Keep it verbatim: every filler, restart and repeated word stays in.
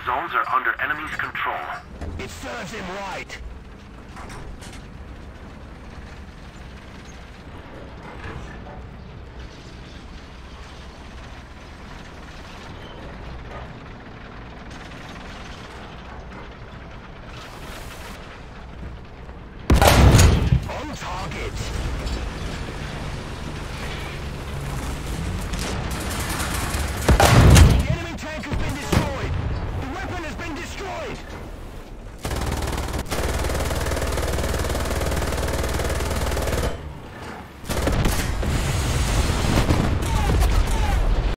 zones are under enemy's control. It serves him right. On target.